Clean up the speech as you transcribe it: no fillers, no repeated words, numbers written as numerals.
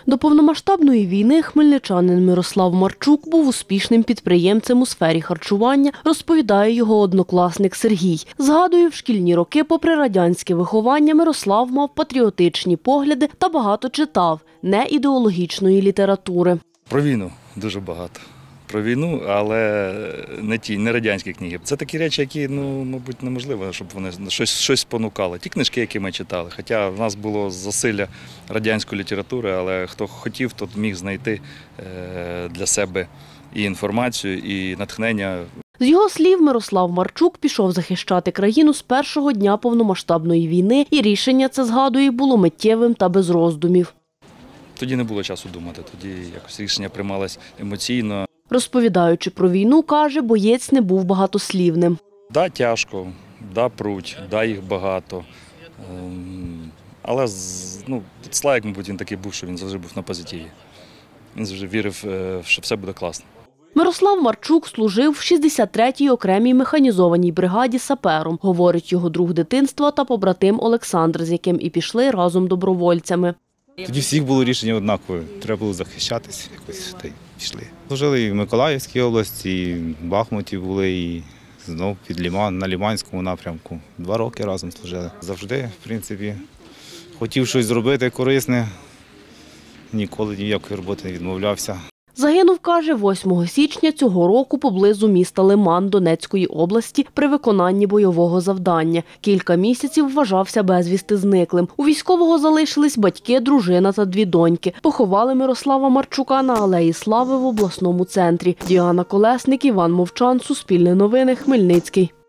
До повномасштабної війни хмельничанин Мирослав Марчук був успішним підприємцем у сфері харчування, розповідає його однокласник Сергій. Згадує, в шкільні роки, попри радянське виховання, Мирослав мав патріотичні погляди та багато читав, не ідеологічної літератури. Про війну дуже багато. Про війну, але не радянські книги. Це такі речі, які, мабуть, неможливо, щоб вони щось спонукали. Ті книжки, які ми читали. Хоча в нас було засилля радянської літератури, але хто хотів, тот міг знайти для себе і інформацію, і натхнення. З його слів, Мирослав Марчук пішов захищати країну з першого дня повномасштабної війни, і рішення, це згадує, було миттєвим та без роздумів. Тоді не було часу думати, тоді якось рішення приймалось емоційно. Розповідаючи про війну, каже, боєць не був багатослівним. Да, тяжко, да, пруть, да, їх багато. Але Славік, мабуть, він такий був, що він завжди був на позитиві. Він завжди вірив, що все буде класно. Мирослав Марчук служив в 63-й окремій механізованій бригаді сапером, говорить його друг дитинства та побратим Олександр, з яким і пішли разом добровольцями. Тоді всіх було рішення однакове. Треба було захищатися, якось та й пішли. Служили і в Миколаївській області, і в Бахмуті були, і знов на Лиманському напрямку. 2 роки разом служили. Завжди, в принципі, хотів щось зробити корисне, ніколи ніякої роботи не відмовлявся. Загинув, каже, 8 січня цього року поблизу міста Лиман Донецької області при виконанні бойового завдання. Кілька місяців вважався безвісти зниклим. У військового залишились батьки, дружина та 2 доньки. Поховали Мирослава Марчука на Алеї Слави в обласному центрі. Діана Колесник, Іван Мовчан, Суспільне новини, Хмельницький.